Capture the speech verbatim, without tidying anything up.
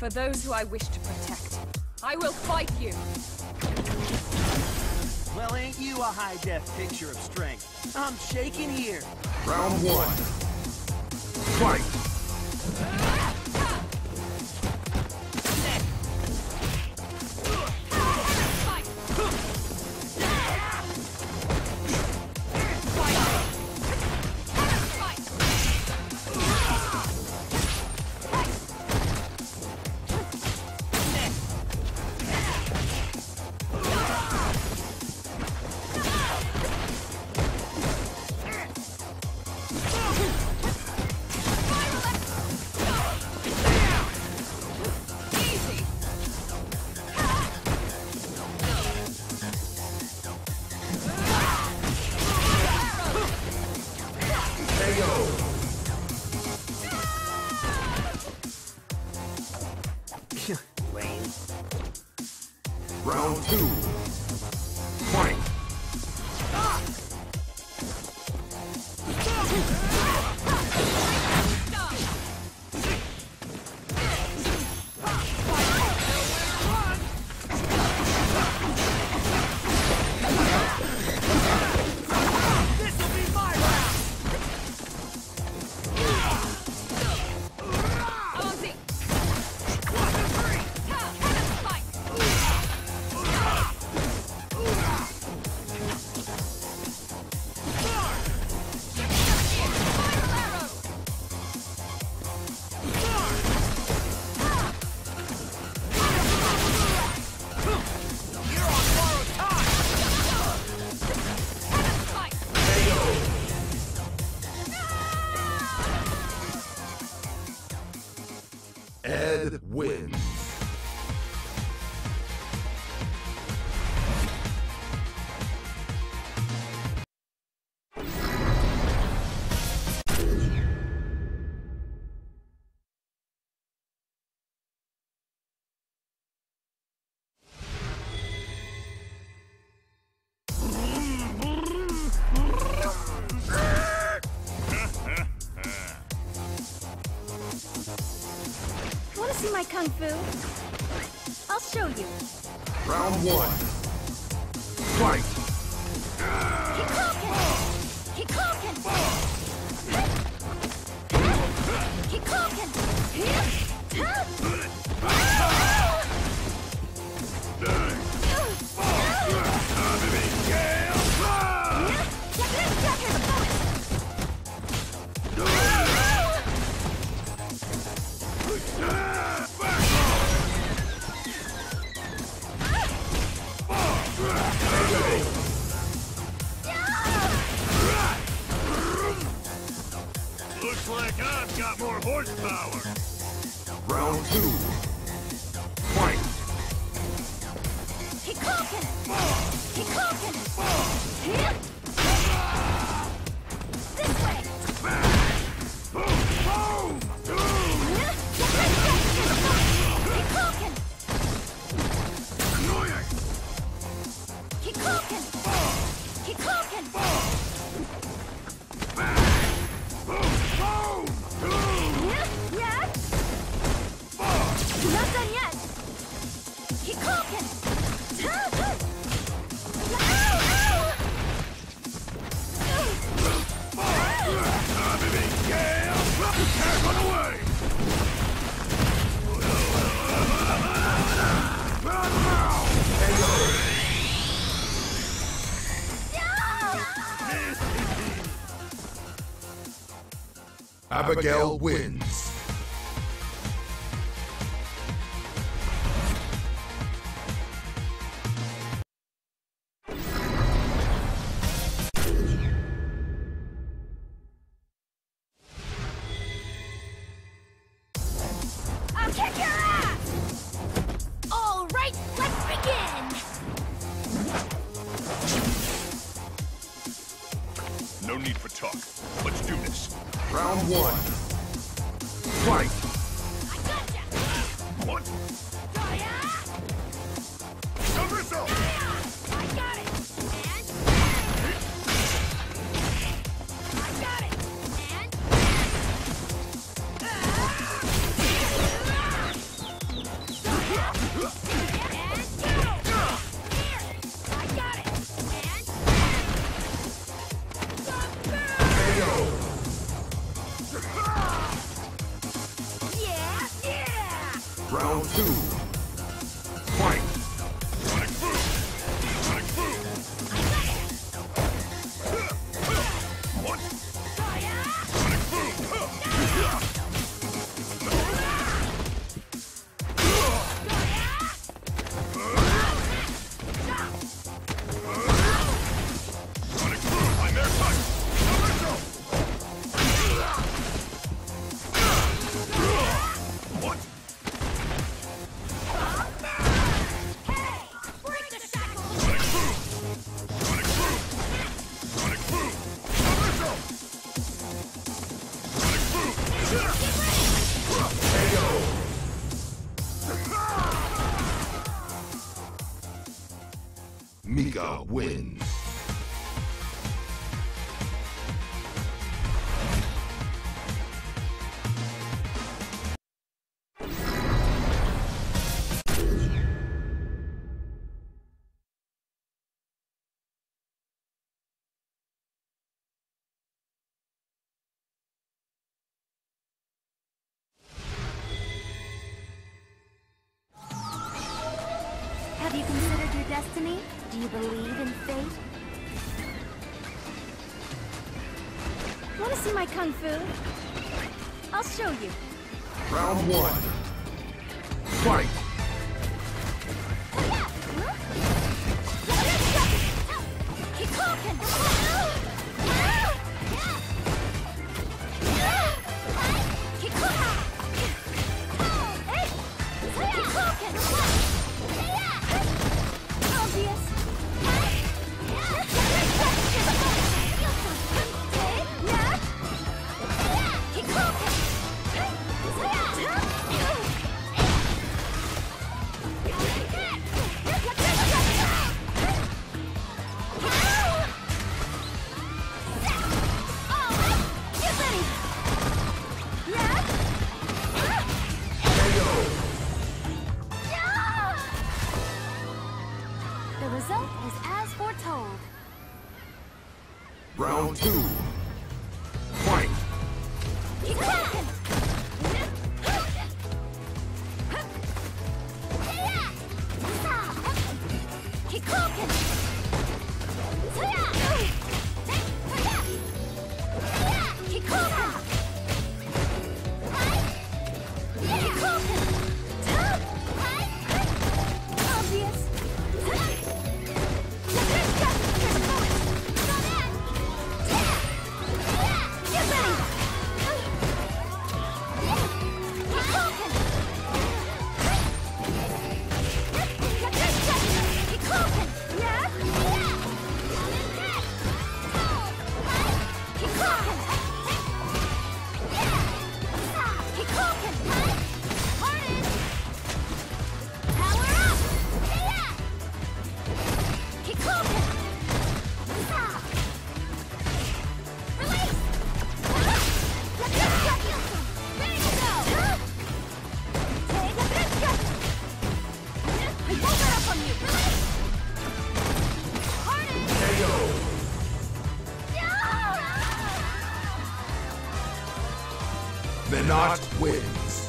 For those who I wish to protect, I will fight you. Well, ain't you a high-def picture of strength? I'm shaking here. Round one. Fight! Round two. Fight! Ed wins. See my kung fu? I'll show you. Round one. Fight! Kikoken! Kikoken! Kikoken! Looks like I've got more horsepower. Round two. Fight! Kikoken! Kikoken! This way! Boom! Kikoken! Annoying! Kikoken! Kikoken! Yeah? Not done yet! Kikoken! Can't run away! Run now! Abigail wins. I'll kick your ass! All right, let's begin! No need for talk. Let's do this. Round one. Fight! I gotcha! What? Fire! Somersault! I got it! And... I got it! And... Round two. Fight! Sonic boom! Sonic boom! What? Sonic boom! Sonic boom! I'm air touch! Reversal! What? Break the shackles! Sonic boom! Sonic boom! Sonic boom! Reversal! Sonic boom! K O! Mika wins. Have you considered your destiny? Do you believe in fate? Want to see my kung fu? I'll show you. Round one. Fight! The result is as foretold. Round two. Fight! Menot wins.